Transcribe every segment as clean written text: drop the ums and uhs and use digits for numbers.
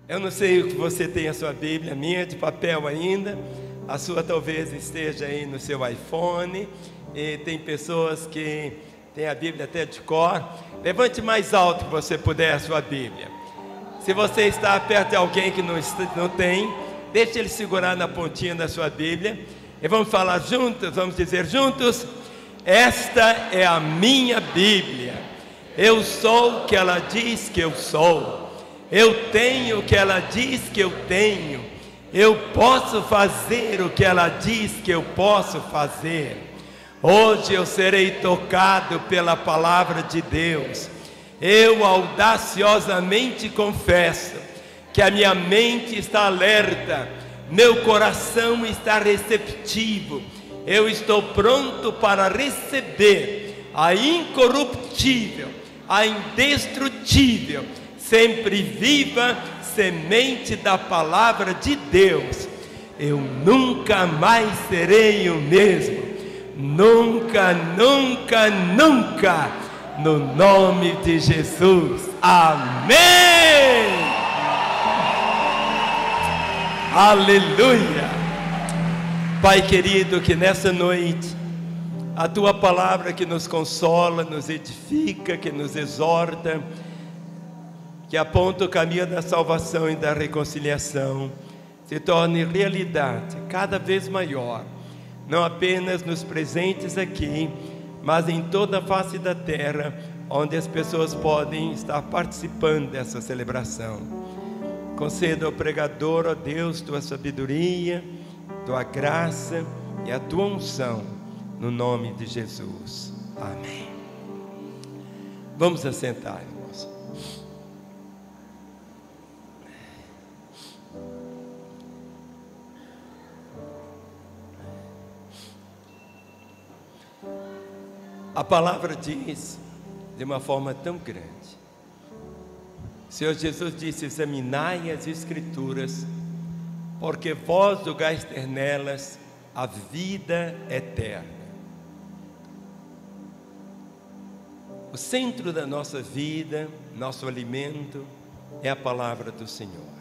Eu não sei o que você tem a sua Bíblia, a minha é de papel ainda, a sua talvez esteja aí no seu iPhone, e tem pessoas que têm a Bíblia até de cor. Levante mais alto que você puder a sua Bíblia. Se você está perto de alguém que não tem, deixe ele segurar na pontinha da sua Bíblia, e vamos falar juntos, vamos dizer juntos: esta é a minha Bíblia, eu sou o que ela diz que eu sou. Eu tenho o que ela diz que eu tenho. Eu posso fazer o que ela diz que eu posso fazer. Hoje eu serei tocado pela palavra de Deus. Eu audaciosamente confesso que a minha mente está alerta, meu coração está receptivo. Eu estou pronto para receber a incorruptível, a indestrutível, sempre viva semente da palavra de Deus. Eu nunca mais serei o mesmo. Nunca, nunca, nunca. No nome de Jesus. Amém. Aleluia. Pai querido, que nessa noite a tua palavra que nos consola, nos edifica, que nos exorta, que aponta o caminho da salvação e da reconciliação, se torne realidade cada vez maior, não apenas nos presentes aqui, mas em toda a face da terra, onde as pessoas podem estar participando dessa celebração. Conceda ao pregador, ó Deus, tua sabedoria, tua graça e a tua unção, no nome de Jesus. Amém. Vamos assentar, irmãos. A palavra diz de uma forma tão grande. O Senhor Jesus disse: examinai as Escrituras, porque vós julgais ter nelas a vida eterna. O centro da nossa vida, nosso alimento, é a palavra do Senhor.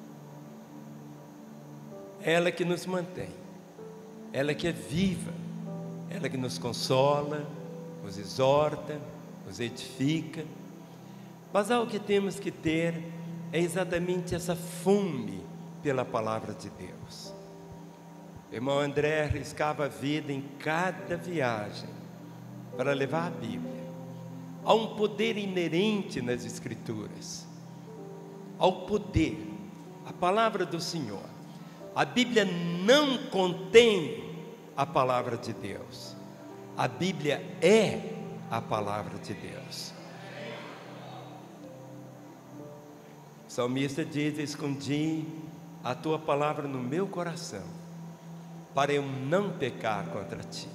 Ela que nos mantém, ela que é viva, ela que nos consola, nos exorta, nos edifica. Mas algo que temos que ter é exatamente essa fome pela palavra de Deus. O irmão André arriscava a vida em cada viagem para levar a Bíblia. Há um poder inerente nas Escrituras, há o poder, a palavra do Senhor. A Bíblia não contém a palavra de Deus. A Bíblia é a palavra de Deus. O salmista diz: escondi a tua palavra no meu coração, para eu não pecar contra ti.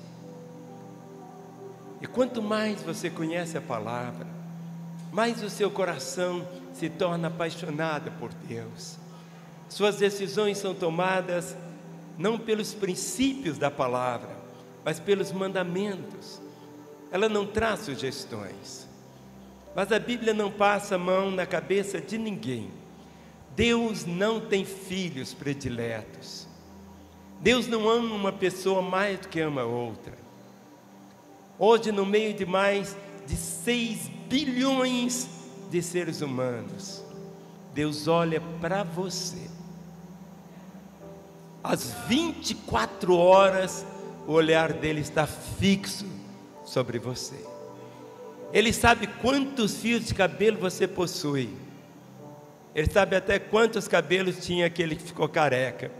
E quanto mais você conhece a palavra, mais o seu coração se torna apaixonado por Deus. Suas decisões são tomadas não pelos princípios da palavra, mas pelos mandamentos. Ela não traz sugestões. Mas a Bíblia não passa a mão na cabeça de ninguém. Deus não tem filhos prediletos. Deus não ama uma pessoa mais do que ama outra. Hoje, no meio de mais de 6 bilhões de seres humanos, Deus olha para você. Às 24 horas, o olhar dele está fixo sobre você. Ele sabe quantos fios de cabelo você possui. Ele sabe até quantos cabelos tinha aquele que ficou careca.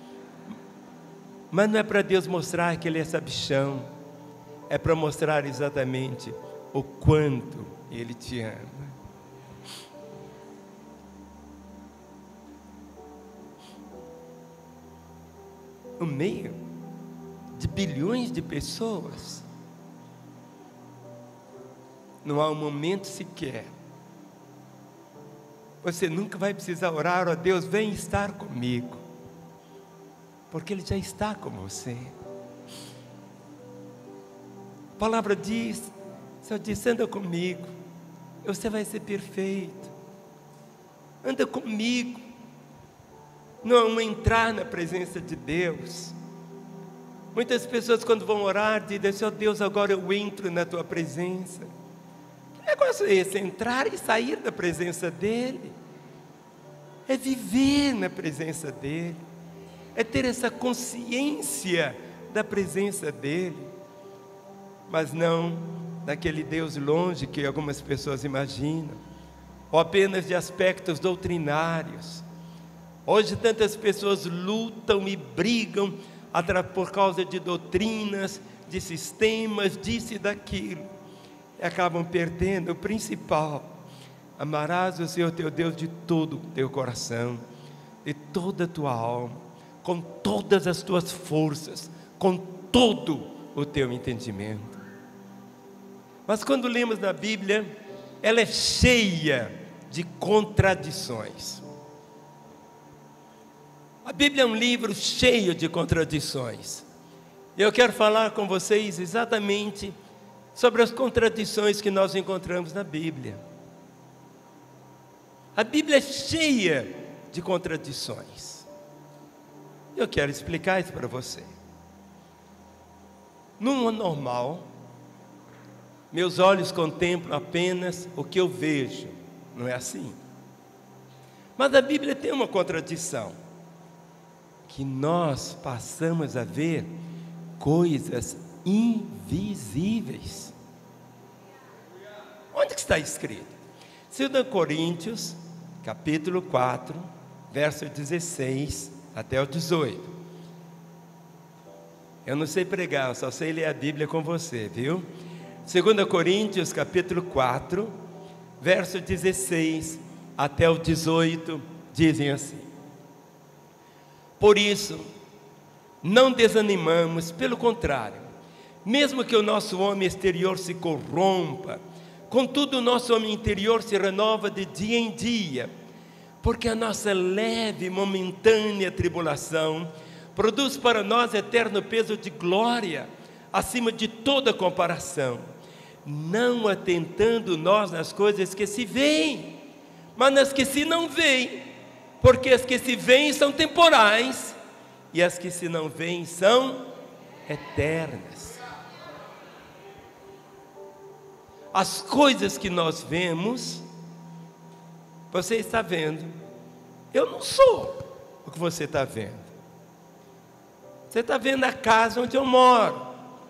Mas não é para Deus mostrar que ele é sabichão. É para mostrar exatamente o quanto ele te ama. No meio de bilhões de pessoas, não há um momento sequer. Você nunca vai precisar orar: ó Deus, vem estar comigo, porque Ele já está com você. A palavra diz: se eu disse, anda comigo, você vai ser perfeito. Anda comigo, não entrar na presença de Deus. Muitas pessoas, quando vão orar, dizem assim: ó Deus, agora eu entro na tua presença. Que negócio é esse? Entrar e sair da presença dEle? É viver na presença dEle, é ter essa consciência da presença dEle, mas não daquele Deus longe que algumas pessoas imaginam, ou apenas de aspectos doutrinários. Hoje tantas pessoas lutam e brigam por causa de doutrinas, de sistemas, disso e daquilo, e acabam perdendo o principal: amarás o Senhor teu Deus de todo o teu coração, de toda a tua alma, com todas as tuas forças, com todo o teu entendimento. Mas quando lemos na Bíblia, ela é cheia de contradições. A Bíblia é um livro cheio de contradições. Eu quero falar com vocês exatamente sobre as contradições que nós encontramos na Bíblia. A Bíblia é cheia de contradições. Eu quero explicar isso para você. Num normal, meus olhos contemplam apenas o que eu vejo. Não é assim? Mas a Bíblia tem uma contradição: que nós passamos a ver coisas invisíveis. Onde que está escrito? 2 Coríntios, capítulo 4, verso 16 até o 18. Eu não sei pregar, eu só sei ler a Bíblia com você, viu? 2 Coríntios, capítulo 4, verso 16 até o 18, dizem assim: por isso, não desanimamos, pelo contrário, mesmo que o nosso homem exterior se corrompa, contudo o nosso homem interior se renova de dia em dia, porque a nossa leve e momentânea tribulação produz para nós eterno peso de glória, acima de toda comparação, não atentando nós nas coisas que se veem, mas nas que se não veem, porque as que se veem são temporais, e as que se não veem são eternas. As coisas que nós vemos, você está vendo, eu não sou o que você está vendo. Você está vendo a casa onde eu moro.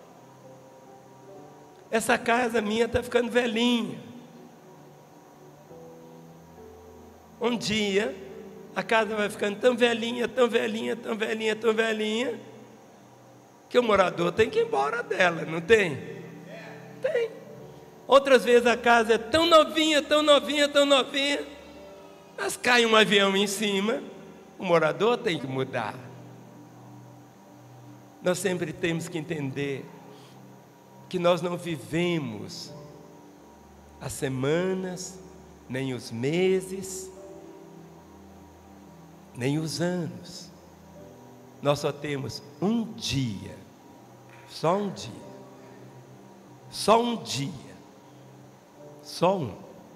Essa casa minha está ficando velhinha. Um dia, a casa vai ficando tão velhinha, tão velhinha, tão velhinha, tão velhinha, que o morador tem que ir embora dela, não tem? Tem. Outras vezes a casa é tão novinha, tão novinha, tão novinha, mas cai um avião em cima, o morador tem que mudar. Nós sempre temos que entender que nós não vivemos as semanas, nem os meses, nem os anos. Nós só temos um dia, só um dia, só um dia, só um.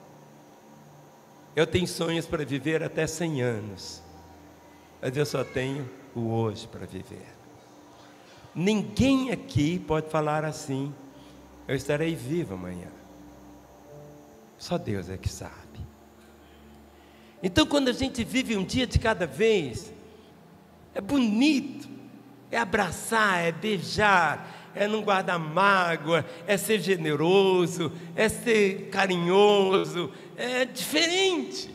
Eu tenho sonhos para viver até 100 anos, mas eu só tenho o hoje para viver. Ninguém aqui pode falar assim: eu estarei vivo amanhã. Só Deus é que sabe. Então, quando a gente vive um dia de cada vez, é bonito, é abraçar, é beijar, é não guardar mágoa, é ser generoso, é ser carinhoso, é diferente.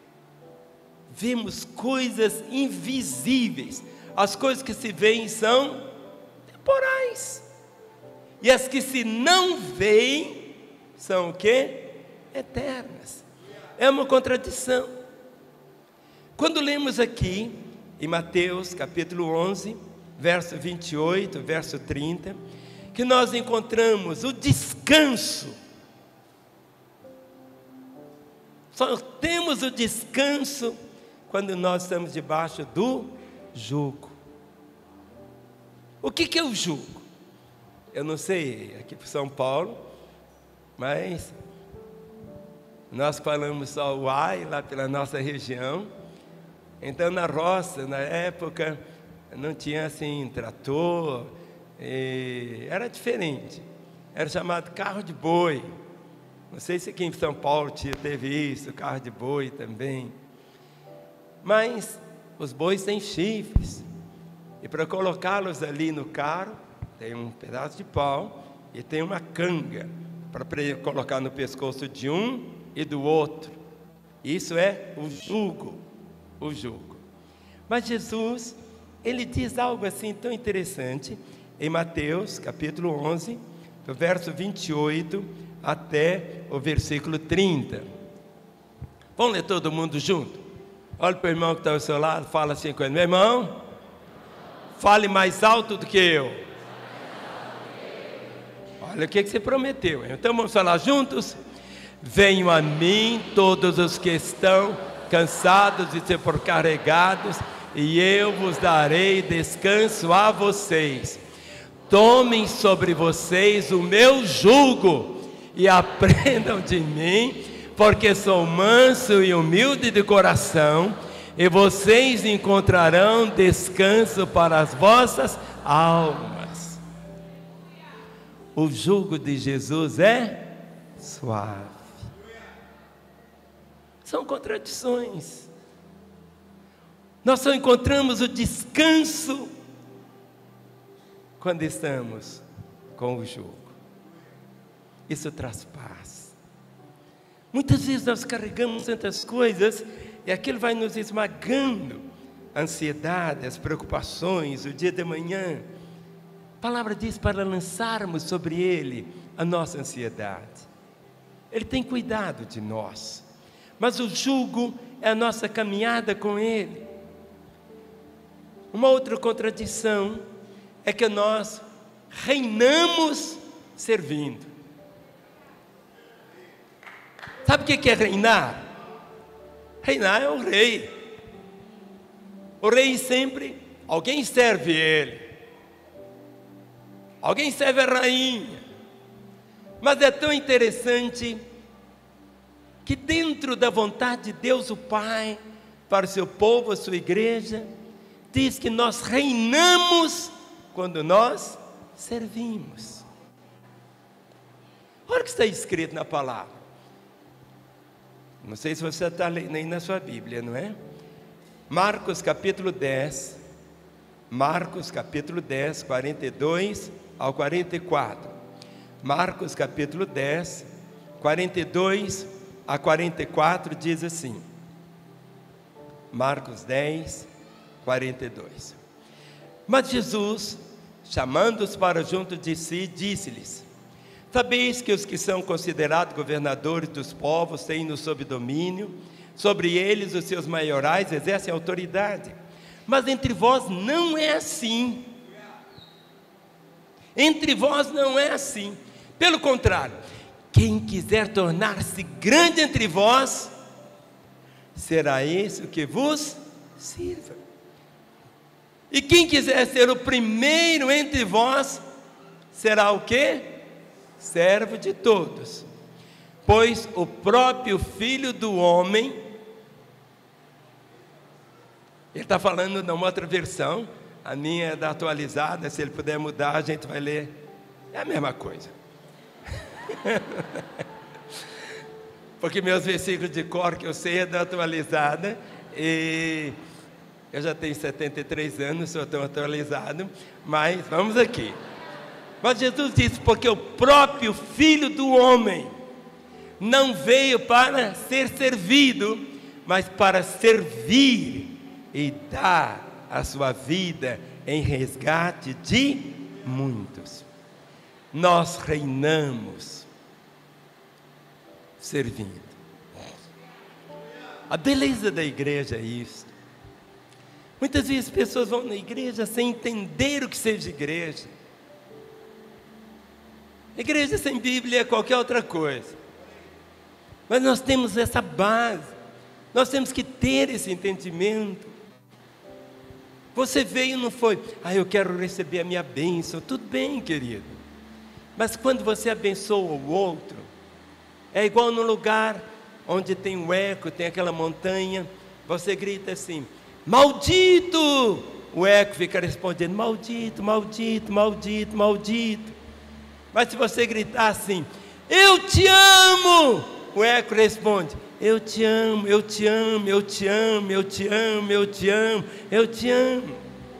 Vemos coisas invisíveis. As coisas que se veem são temporais, e as que se não veem são o quê? Eternas. É uma contradição. Quando lemos aqui em Mateus capítulo 11, verso 28, verso 30, que nós encontramos o descanso. Só temos o descanso quando nós estamos debaixo do jugo. O que é o jugo? Eu não sei aqui para São Paulo, mas nós falamos só o ai lá pela nossa região. Então na roça, na época, não tinha assim trator, era diferente, era chamado carro de boi. Não sei se aqui em São Paulo teve isso, carro de boi também. Mas os bois têm chifres, e para colocá-los ali no carro, tem um pedaço de pau e tem uma canga para colocar no pescoço de um e do outro. Isso é o jugo, o jugo. Mas Jesus, ele diz algo assim tão interessante em Mateus capítulo 11, do verso 28 até o versículo 30. Vamos ler todo mundo junto? Olha para o irmão que está ao seu lado, fala assim com ele: meu irmão, fale mais alto do que eu. Olha o que você prometeu. Então vamos falar juntos? Venham a mim todos os que estão cansados e sobrecarregados, e eu vos darei descanso a vocês. Tomem sobre vocês o meu jugo e aprendam de mim, porque sou manso e humilde de coração, e vocês encontrarão descanso para as vossas almas. O jugo de Jesus é suave. São contradições. Nós só encontramos o descanso quando estamos com o jugo. Isso traz paz. Muitas vezes nós carregamos tantas coisas e aquilo vai nos esmagando. A ansiedade, as preocupações, o dia de manhã. A palavra diz para lançarmos sobre Ele a nossa ansiedade. Ele tem cuidado de nós. Mas o jugo é a nossa caminhada com Ele. Uma outra contradição é que nós reinamos servindo. Sabe o que é reinar? Reinar é o rei. O rei sempre, alguém serve ele. Alguém serve a rainha. Mas é tão interessante que dentro da vontade de Deus o Pai, para o seu povo, a sua igreja, diz que nós reinamos quando nós servimos. Olha o que está escrito na palavra. Não sei se você está lendo aí na sua Bíblia, não é? Marcos capítulo 10. Marcos capítulo 10, 42 ao 44. Marcos capítulo 10, 42 a 44 diz assim. Marcos 10, 42. Mas Jesus, chamando-os para junto de si, disse-lhes: sabeis que os que são considerados governadores dos povos têm-no sob domínio, sobre eles os seus maiorais exercem autoridade. Mas entre vós não é assim. Entre vós não é assim. Pelo contrário, quem quiser tornar-se grande entre vós, será esse o que vos sirva. E quem quiser ser o primeiro entre vós, será o quê? Servo de todos. Pois o próprio Filho do Homem, ele está falando numa outra versão, a minha é da atualizada, se ele puder mudar a gente vai ler, é a mesma coisa. Porque meus versículos de cor que eu sei é da atualizada, e eu já tenho 73 anos, sou tão atualizado, mas vamos aqui. Mas Jesus disse: porque o próprio Filho do Homem não veio para ser servido, mas para servir e dar a sua vida em resgate de muitos. Nós reinamos servindo. A beleza da igreja é isso. Muitas vezes as pessoas vão na igreja sem entender o que seja igreja. Igreja sem Bíblia é qualquer outra coisa. Mas nós temos essa base. Nós temos que ter esse entendimento. Você veio, não foi: eu quero receber a minha bênção. Tudo bem, querido. Mas quando você abençoa o outro, é igual no lugar onde tem um eco, tem aquela montanha, você grita assim: Maldito! O eco fica respondendo: maldito, maldito, maldito, maldito. Mas se você gritar assim: eu te amo, o eco responde: eu te amo, eu te amo, eu te amo, eu te amo, eu te amo, eu te amo.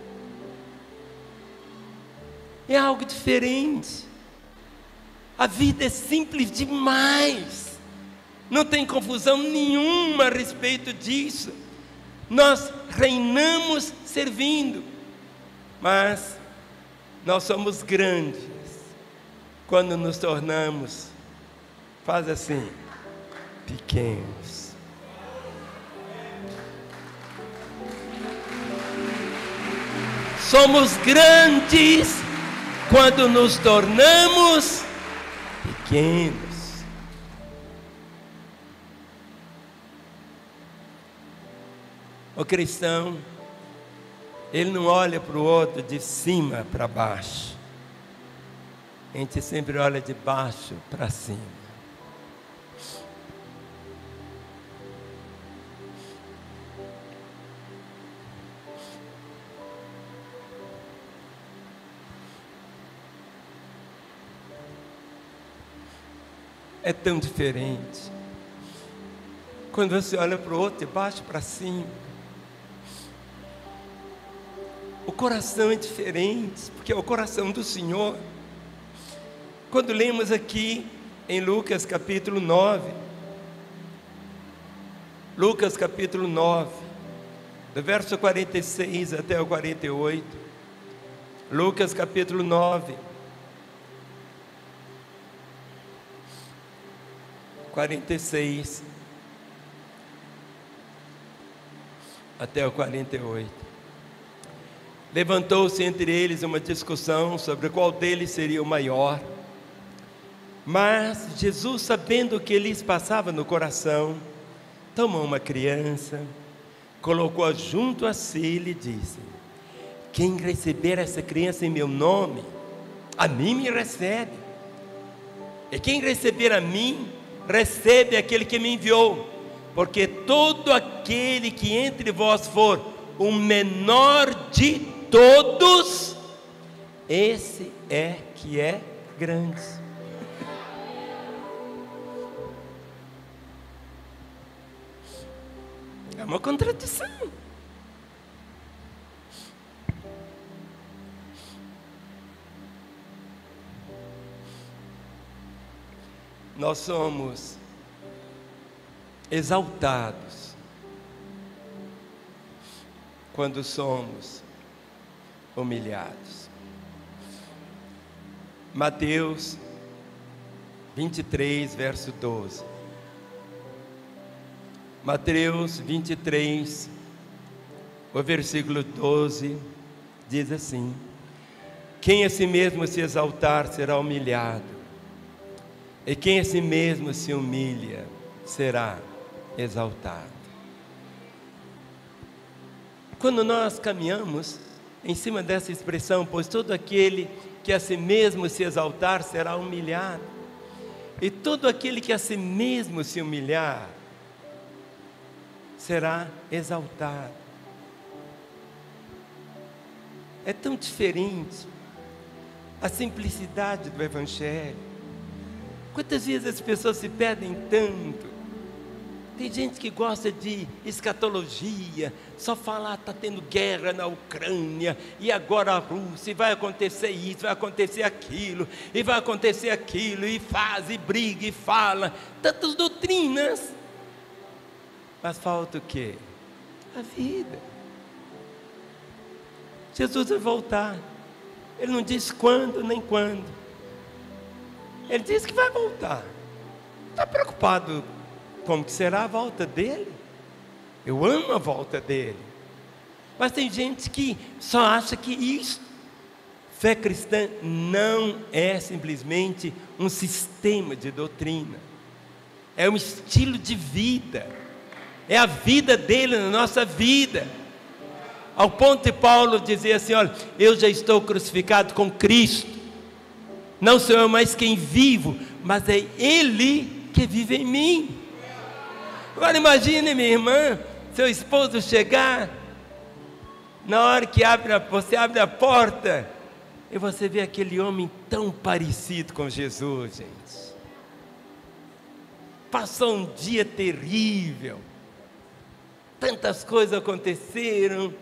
É algo diferente. A vida é simples demais. Não tem confusão nenhuma a respeito disso. Nós reinamos servindo, mas nós somos grandes quando nos tornamos, faz assim, pequenos. Somos grandes quando nos tornamos pequenos. O cristão, ele não olha para o outro de cima para baixo. A gente sempre olha de baixo para cima. É tão diferente quando você olha para o outro de baixo para cima. O coração é diferente, porque é o coração do Senhor. Quando lemos aqui em Lucas capítulo 9, Lucas capítulo 9, do verso 46 até o 48, Lucas capítulo 9, 46 até o 48. Levantou-se entre eles uma discussão sobre qual deles seria o maior. Mas Jesus, sabendo o que lhes passava no coração, tomou uma criança, colocou-a junto a si e lhe disse: quem receber essa criança em meu nome, a mim me recebe. E quem receber a mim, recebe aquele que me enviou. Porque todo aquele que entre vós for o menor de todos, esse é que é grande. É uma contradição. Nós somos exaltados quando somos humilhados. Mateus 23, verso 12. Mateus 23, o versículo 12, diz assim: quem a si mesmo se exaltar será humilhado, e quem a si mesmo se humilha será exaltado. Quando nós caminhamos em cima dessa expressão, pois todo aquele que a si mesmo se exaltar será humilhado, e todo aquele que a si mesmo se humilhar será exaltado. É tão diferente a simplicidade do Evangelho. Quantas vezes as pessoas se perdem tanto? Tem gente que gosta de escatologia, só falar está tendo guerra na Ucrânia, e agora a Rússia, e vai acontecer isso, vai acontecer aquilo, e vai acontecer aquilo, e faz, e briga, e fala, tantas doutrinas. Mas falta o quê? A vida. Jesus vai voltar. Ele não diz quando nem quando. Ele diz que vai voltar. Está preocupado como que será a volta dele? Eu amo a volta dele. Mas tem gente que só acha que isso. Fé cristã não é simplesmente um sistema de doutrina. É um estilo de vida. É a vida dele na nossa vida. Ao ponto de Paulo dizer assim: olha, eu já estou crucificado com Cristo. Não sou eu mais quem vivo, mas é Ele que vive em mim. Agora imagine, minha irmã, seu esposo chegar Na hora que você abre a porta, e você vê aquele homem tão parecido com Jesus, gente. Passou um dia terrível, tantas coisas aconteceram,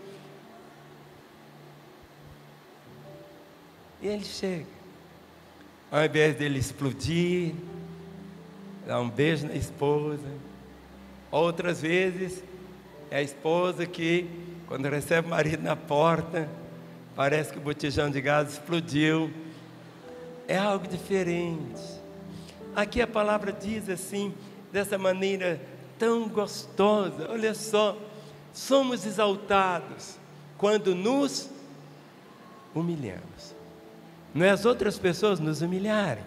e ele chega, ao invés dele explodir, dá um beijo na esposa. Outras vezes é a esposa que, quando recebe o marido na porta, parece que o botijão de gás explodiu. É algo diferente. Aqui a palavra diz assim, dessa maneira tão gostosa. Olha só, somos exaltados quando nos humilhamos. Não é as outras pessoas nos humilharem,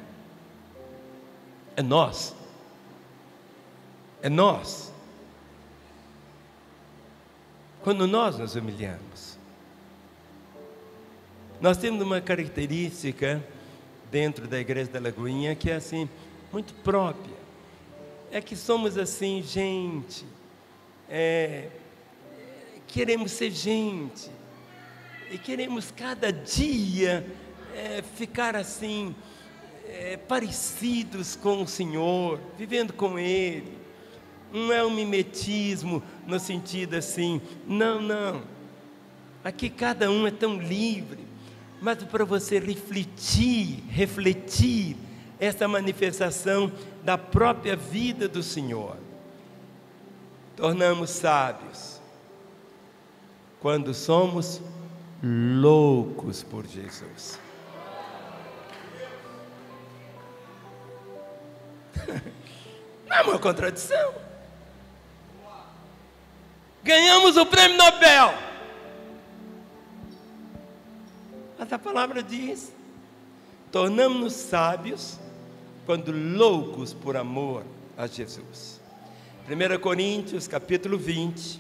é nós. É nós. Quando nós nos humilhamos. Nós temos uma característica dentro da Igreja da Lagoinha que é assim, muito própria. É que somos assim, gente. Queremos ser gente. E queremos cada dia ficar assim, parecidos com o Senhor, vivendo com Ele. Não é um mimetismo no sentido assim, não. Aqui cada um é tão livre, mas para você refletir essa manifestação da própria vida do Senhor. Tornamos sábios quando somos loucos por Jesus. Não é uma contradição. Ganhamos o prêmio Nobel. Mas a palavra diz: tornamos-nos sábios quando loucos por amor a Jesus. 1 Coríntios capítulo 20.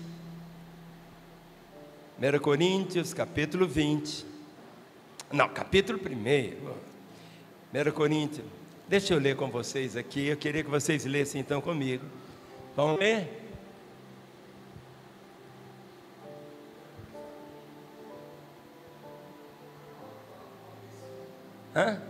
1 Coríntios capítulo 20. Não, capítulo 1. 1 Coríntios. Deixa eu ler com vocês aqui. Eu queria que vocês lessem então comigo. Vamos ler? Hã?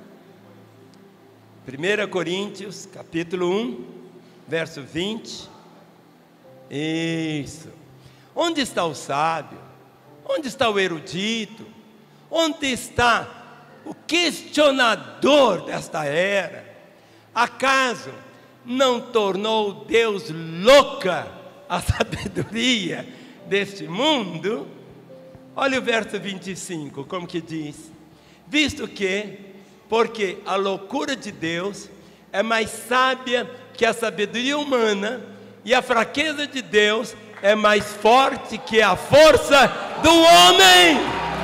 1 Coríntios, capítulo 1, verso 20. Isso. Onde está o sábio? Onde está o erudito? Onde está o questionador desta era? Acaso não tornou Deus louca a sabedoria deste mundo? Olha o verso 25, como que diz: visto que, porque a loucura de Deus é mais sábia que a sabedoria humana, e a fraqueza de Deus é mais forte que a força do homem.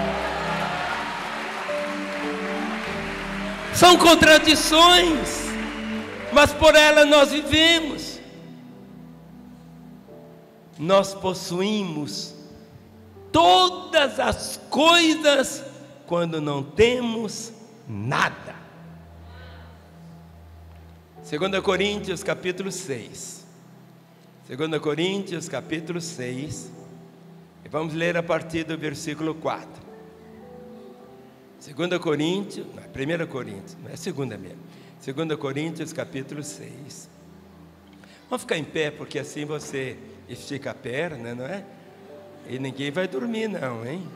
São contradições, mas por ela nós vivemos. Nós possuímos todas as coisas quando não temos nada. 2 Coríntios capítulo 6. 2 Coríntios capítulo 6. E vamos ler a partir do versículo 4. 2 Coríntios, não é 1 Coríntios, não é segunda mesmo. 2 Coríntios capítulo 6. Vamos ficar em pé, porque assim você estica a perna, não é? E ninguém vai dormir não, hein?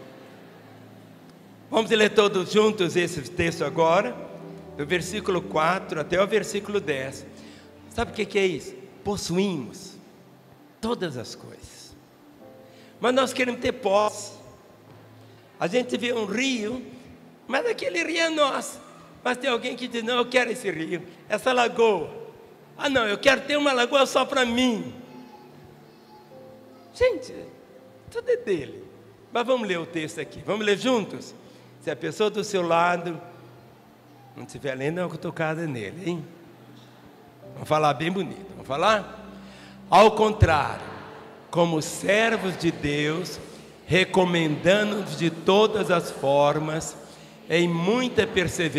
Vamos ler todos juntos esse texto agora, do versículo 4 até o versículo 10. Sabe o que é isso? Possuímos todas as coisas, mas nós queremos ter posse. A gente vê um rio, mas aquele rio é nosso. Mas tem alguém que diz: não, eu quero esse rio, essa lagoa. Ah não, eu quero ter uma lagoa só para mim. Gente, tudo é dele. Mas vamos ler o texto aqui, vamos ler juntos? Se a pessoa do seu lado não estiver lendo, dá uma cutucada nele, hein? Vamos falar bem bonito, vamos falar? Ao contrário, como servos de Deus, recomendando-nos de todas as formas, em muita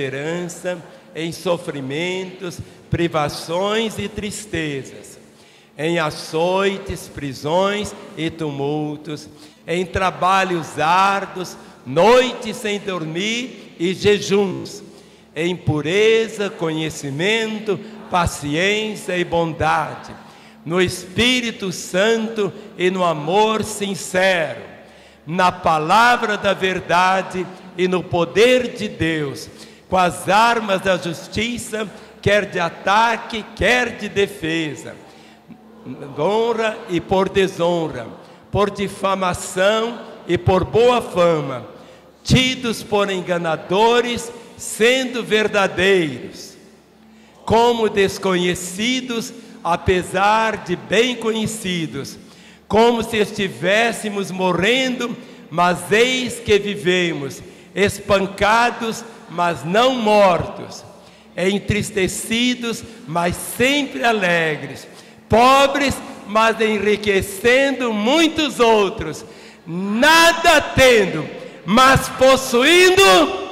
perseverança, em sofrimentos, privações e tristezas, em açoites, prisões e tumultos, em trabalhos árduos, noites sem dormir e jejuns, em pureza, conhecimento, paciência e bondade, no Espírito Santo e no amor sincero, na palavra da verdade e no poder de Deus, com as armas da justiça, quer de ataque, quer de defesa, honra e por desonra, por difamação e por boa fama, tidos por enganadores, sendo verdadeiros, como desconhecidos, apesar de bem conhecidos, como se estivéssemos morrendo, mas eis que vivemos, espancados, mas não mortos, entristecidos, mas sempre alegres, pobres, mas enriquecendo muitos outros, nada tendo, mas possuindo,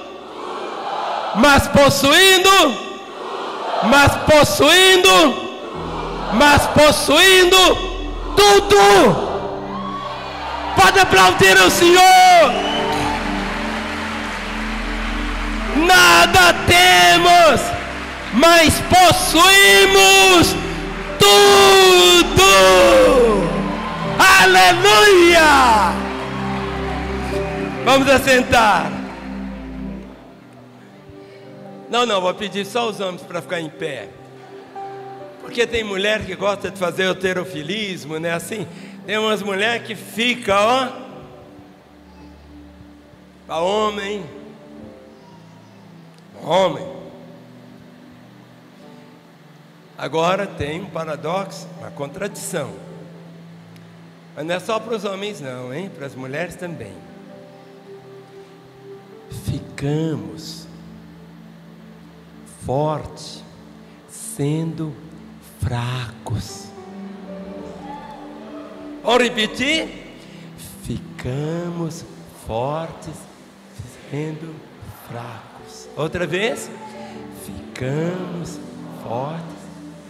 tudo. Pode aplaudir o Senhor. Nada temos, mas possuímos tudo. Aleluia! Vamos assentar. Não, vou pedir só os homens para ficar em pé. Porque tem mulher que gosta de fazer halterofilismo, né? Assim, tem umas mulheres que ficam, ó, para homem. Agora tem um paradoxo, uma contradição. Mas não é só para os homens não, hein? Para as mulheres também. Ficamos fortes, sendo fracos. Vamos repetir? Ficamos fortes, sendo fracos. Outra vez? Ficamos fortes.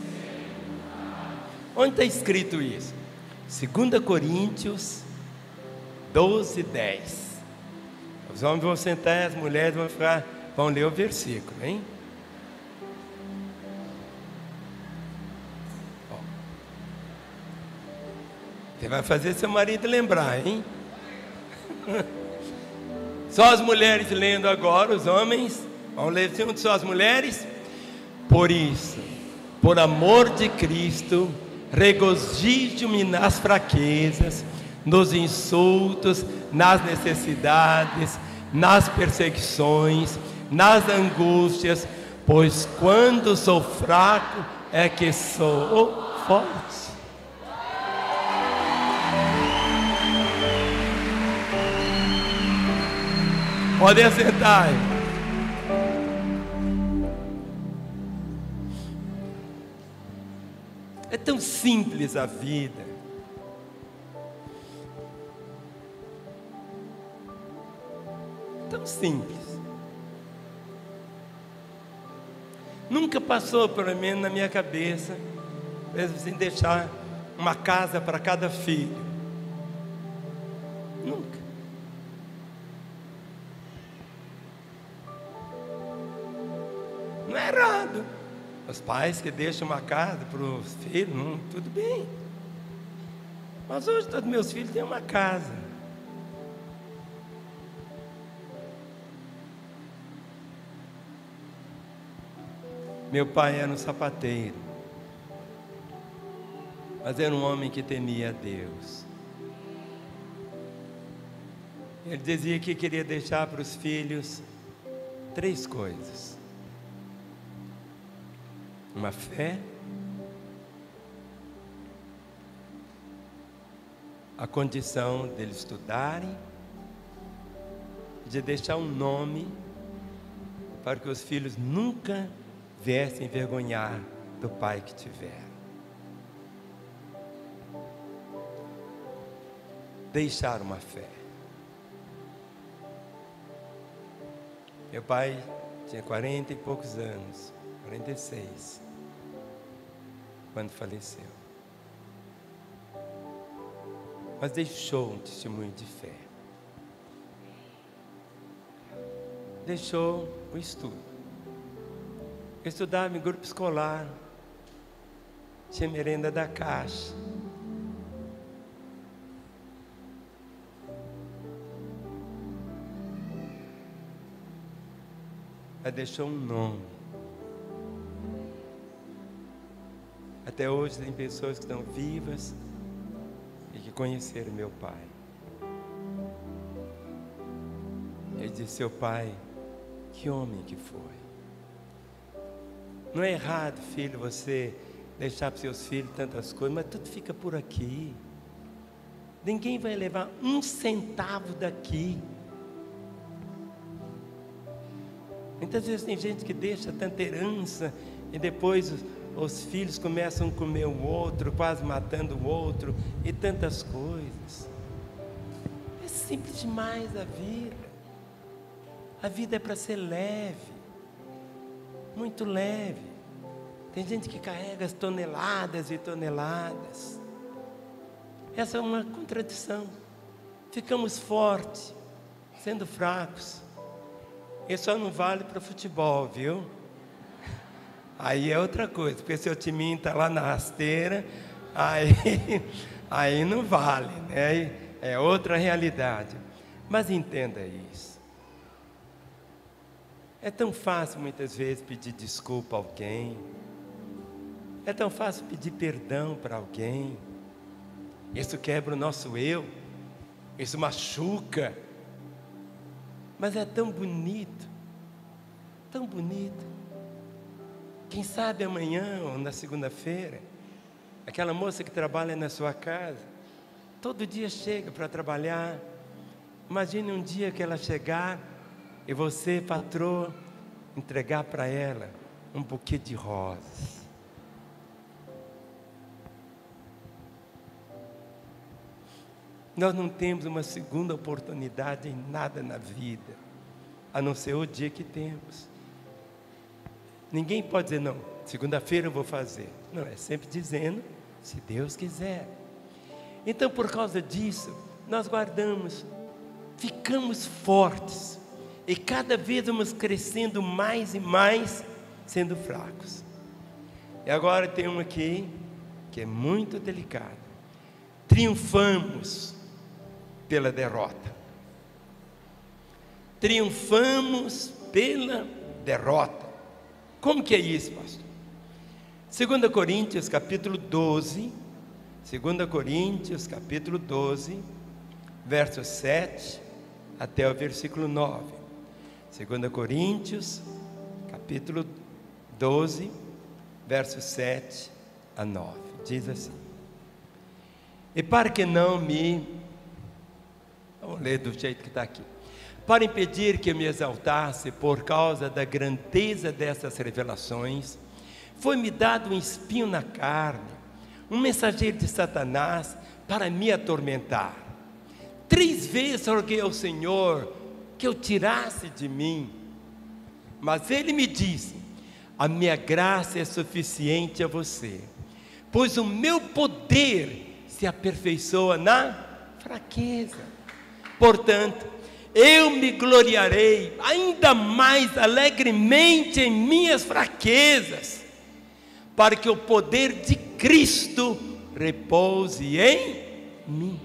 Onde está escrito isso? 2 Coríntios 12:10. Os homens vão sentar e as mulheres vão ler o versículo, hein? Você vai fazer seu marido lembrar, hein? Só as mulheres lendo agora, os homens vão ler junto, só as mulheres. Por isso, por amor de Cristo, regozijo-me nas fraquezas, nos insultos, nas necessidades, nas perseguições, nas angústias, pois quando sou fraco é que sou forte. Podem assentar. É tão simples a vida. Tão simples. Nunca passou, pelo menos na minha cabeça, assim, deixar uma casa para cada filho. Nunca. Não é errado. Os pais que deixam uma casa para os filhos, tudo bem. Mas hoje todos meus filhos têm uma casa. Meu pai era um sapateiro, mas era um homem que temia a Deus. Ele dizia que queria deixar para os filhos 3 coisas: uma fé, a condição deles estudarem, de deixar um nome para que os filhos nunca viessem envergonhar do pai que tiveram. Deixar uma fé. Meu pai tinha 40 e poucos anos, 46, quando faleceu. mas deixou um testemunho de fé. Deixou o estudo. Eu estudava em grupo escolar, tinha merenda da Caixa. Mas deixou um nome. Até hoje tem pessoas que estão vivas e que conheceram meu pai. Ele disse: seu pai, que homem que foi. Não é errado, filho, você deixar para seus filhos tantas coisas, mas tudo fica por aqui. Ninguém vai levar um centavo daqui. Muitas vezes tem gente que deixa tanta herança e depois os filhos começam a comer o outro, quase matando o outro, e tantas coisas. É simples demais a vida. A vida é para ser leve, muito leve. Tem gente que carrega as toneladas e toneladas. Essa é uma contradição. Ficamos fortes, sendo fracos. Isso só não vale para futebol, viu? Aí é outra coisa, porque seu timinho está lá na rasteira, aí não vale, né? É outra realidade. Mas entenda isso. É tão fácil muitas vezes pedir desculpa a alguém. É tão fácil pedir perdão para alguém. Isso quebra o nosso eu. Isso machuca. Mas é tão bonito. Tão bonito. Quem sabe amanhã ou na segunda-feira, aquela moça que trabalha na sua casa, todo dia chega para trabalhar. Imagine um dia que ela chegar e você, patroa, entregar para ela um buquê de rosas. Nós não temos uma segunda oportunidade em nada na vida, a não ser o dia que temos. Ninguém pode dizer, não, segunda-feira eu vou fazer. Não, é sempre dizendo, se Deus quiser. Então, por causa disso, nós guardamos, ficamos fortes, e cada vez vamos crescendo mais e mais, sendo fracos. E agora tem um aqui, que é muito delicado. Triunfamos pela derrota. Triunfamos pela derrota. Como que é isso, pastor? 2 Coríntios capítulo 12, 2 Coríntios capítulo 12, verso 7 até o versículo 9. 2 Coríntios capítulo 12, verso 7 a 9. Diz assim: e para que não me... Vamos ler do jeito que está aqui. Para impedir que eu me exaltasse por causa da grandeza dessas revelações, foi-me dado um espinho na carne, um mensageiro de Satanás para me atormentar. 3 vezes roguei ao Senhor que eu tirasse de mim, mas Ele me disse: a minha graça é suficiente a você, pois o meu poder se aperfeiçoa na fraqueza. Portanto, eu me gloriarei ainda mais alegremente em minhas fraquezas, para que o poder de Cristo repouse em mim.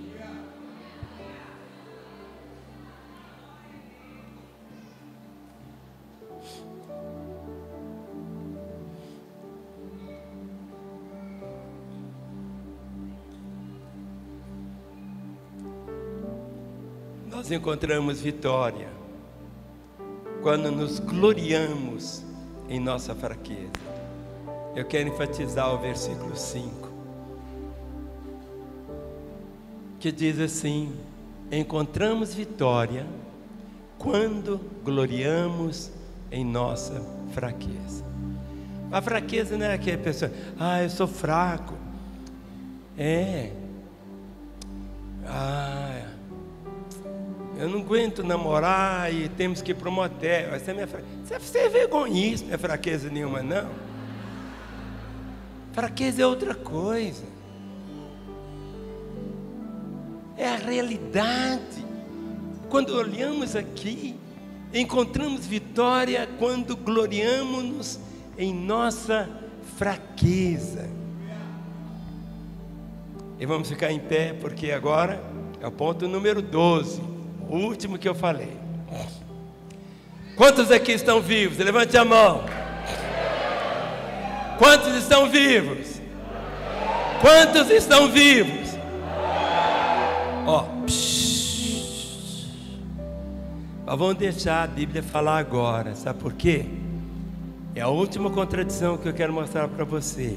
Nós encontramos vitória quando nos gloriamos em nossa fraqueza. Eu quero enfatizar o versículo 5, que diz assim: encontramos vitória quando gloriamos em nossa fraqueza. A fraqueza não é aquela pessoa, eu sou fraco. Eu não aguento namorar e temos que ir para o motel. Essa é minha fraqueza. Você é vergonhista, não é fraqueza nenhuma, não. Fraqueza é outra coisa. é a realidade. Quando olhamos aqui, encontramos vitória quando gloriamos-nos em nossa fraqueza. E vamos ficar em pé, porque agora é o ponto número 12, o último que eu falei. Quantos aqui estão vivos? Levante a mão. Quantos estão vivos? Quantos estão vivos? Ó, mas vamos deixar a Bíblia falar agora, sabe por quê? É a última contradição que eu quero mostrar para você.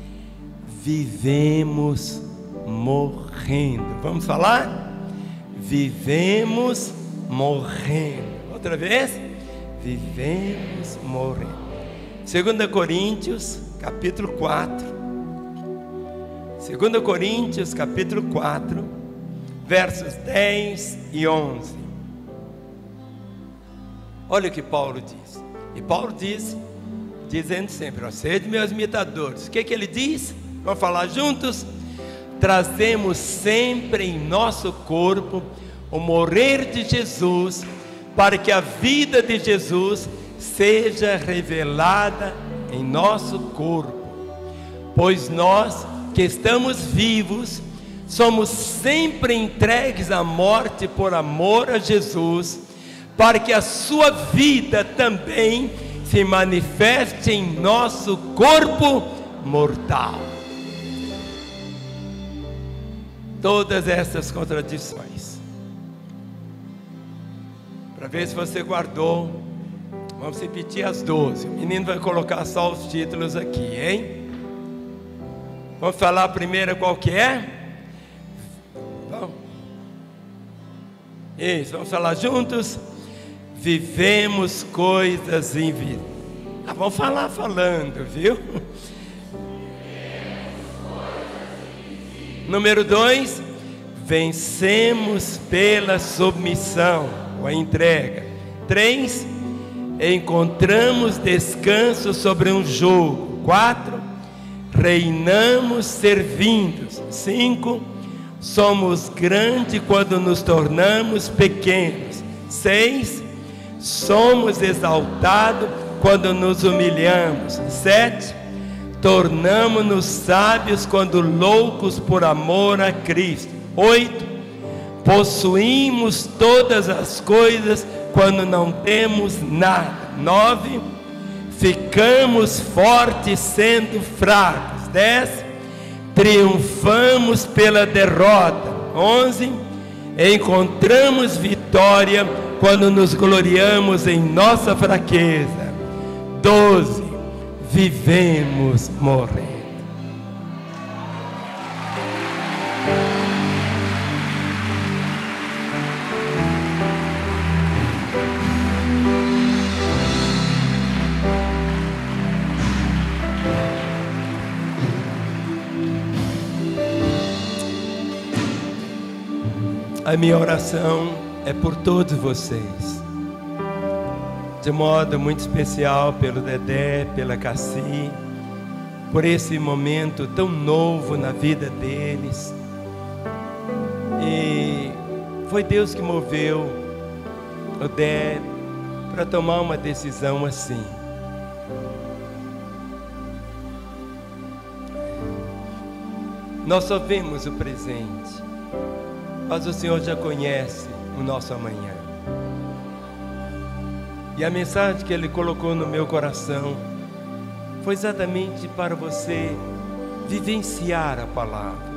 Vivemos morrendo. Vamos falar? Vivemos morrendo. Outra vez? Vivemos morrendo. 2 Coríntios, capítulo 4. 2 Coríntios, capítulo 4, versos 10 e 11. Olha o que Paulo diz. E Paulo diz, dizendo sempre: sede meus imitadores. O que ele diz? Vamos falar juntos? Trazemos sempre em nosso corpo o morrer de Jesus, para que a vida de Jesus seja revelada em nosso corpo. Pois nós que estamos vivos, somos sempre entregues à morte por amor a Jesus, para que a sua vida também se manifeste em nosso corpo mortal. Todas essas contradições, para ver se você guardou, vamos repetir as 12. O menino vai colocar só os títulos aqui, hein? Vamos falar a primeira qual que é? Vamos. Isso, vamos falar juntos? Vivemos coisas invisíveis. Vamos falar falando, viu? Número 2, vencemos pela submissão, ou a entrega. 3, encontramos descanso sobre um jugo. 4, reinamos servindo. 5, somos grandes quando nos tornamos pequenos. 6, somos exaltados quando nos humilhamos. 7, tornamos-nos sábios quando loucos por amor a Cristo. 8, possuímos todas as coisas quando não temos nada. 9, ficamos fortes sendo fracos. 10, triunfamos pela derrota. 11, encontramos vitória quando nos gloriamos em nossa fraqueza. 12, vivemos morrendo. A minha oração é por todos vocês, de modo muito especial pelo Dedé, pela Cassi, por esse momento tão novo na vida deles. E foi Deus que moveu o Dé para tomar uma decisão assim. Nós só vemos o presente, mas o Senhor já conhece o nosso amanhã. E a mensagem que Ele colocou no meu coração foi exatamente para você vivenciar a palavra.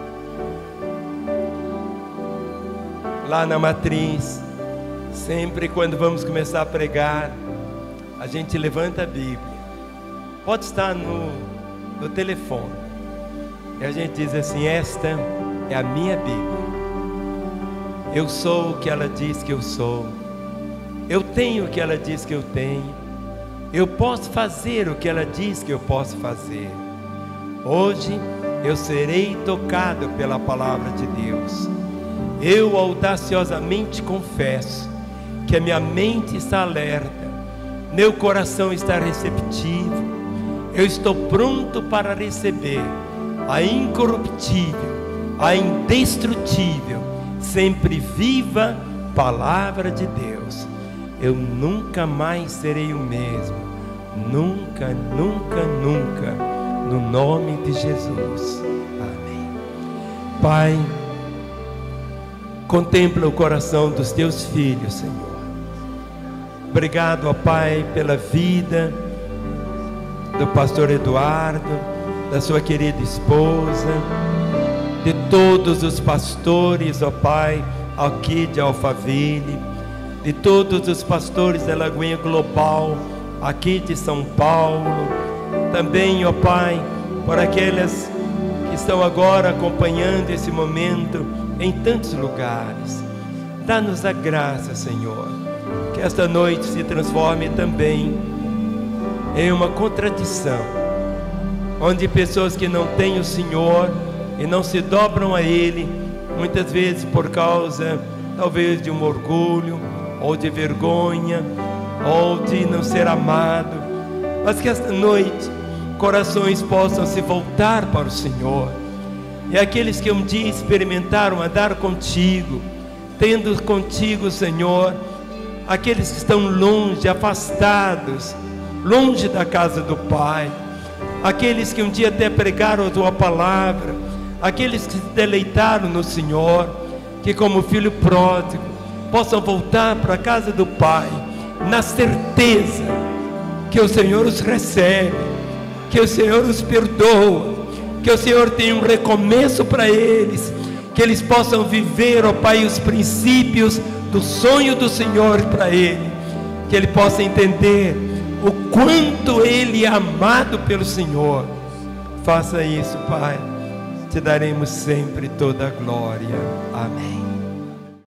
Lá na matriz, sempre quando vamos começar a pregar, a gente levanta a Bíblia. Pode estar no telefone. E a gente diz assim: esta é a minha Bíblia. Eu sou o que ela diz que eu sou. Eu tenho o que ela diz que eu tenho. Eu posso fazer o que ela diz que eu posso fazer. Hoje eu serei tocado pela palavra de Deus. Eu audaciosamente confesso que a minha mente está alerta, meu coração está receptivo. Eu estou pronto para receber a incorruptível, a indestrutível, sempre viva palavra de Deus. Eu nunca mais serei o mesmo, nunca, nunca, nunca, no nome de Jesus. Amém. Pai, contempla o coração dos teus filhos, Senhor. Obrigado, ó Pai, pela vida do pastor Eduardo, da sua querida esposa, de todos os pastores, ó Pai, aqui de Alphaville, de todos os pastores da Lagoinha Global, aqui de São Paulo, também, ó Pai, por aquelas que estão agora acompanhando esse momento em tantos lugares. Dá-nos a graça, Senhor, que esta noite se transforme também em uma contradição, onde pessoas que não têm o Senhor e não se dobram a Ele, muitas vezes por causa talvez de um orgulho, ou de vergonha, ou de não ser amado, mas que esta noite corações possam se voltar para o Senhor. E aqueles que um dia experimentaram andar contigo, tendo contigo, Senhor, aqueles que estão longe, afastados, longe da casa do Pai, aqueles que um dia até pregaram a tua palavra, aqueles que se deleitaram no Senhor, que como filho pródigo possam voltar para a casa do Pai, na certeza que o Senhor os recebe, que o Senhor os perdoa, que o Senhor tem um recomeço para eles, que eles possam viver, ó Pai, os princípios do sonho do Senhor para ele, que ele possa entender o quanto ele é amado pelo Senhor. Faça isso, Pai, te daremos sempre toda a glória. Amém.